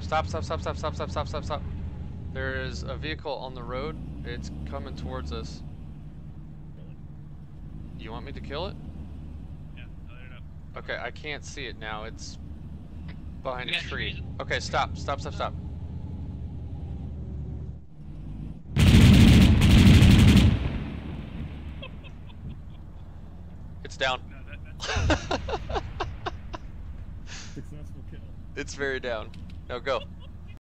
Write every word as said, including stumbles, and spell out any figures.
Stop, stop, stop, stop, stop, stop, stop, stop, stop. There is a vehicle on the road. It's coming towards us. You want me to kill it? Yeah, I'll let it up. Okay, I can't see it now. It's behind a Yeah, tree. Okay, stop, stop, stop, stop. It's down. No, that, that's Successful kill. It's very down. Now go.